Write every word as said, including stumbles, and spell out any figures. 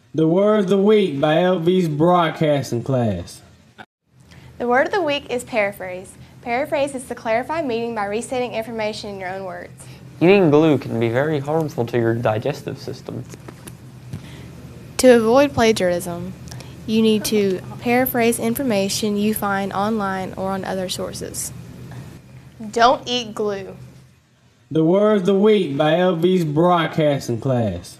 The word of the week by L V's broadcasting class. The word of the week is paraphrase. Paraphrase is to clarify meaning by restating information in your own words. Eating glue can be very harmful to your digestive system. To avoid plagiarism, you need to paraphrase information you find online or on other sources. Don't eat glue. The word of the week by L V's broadcasting class.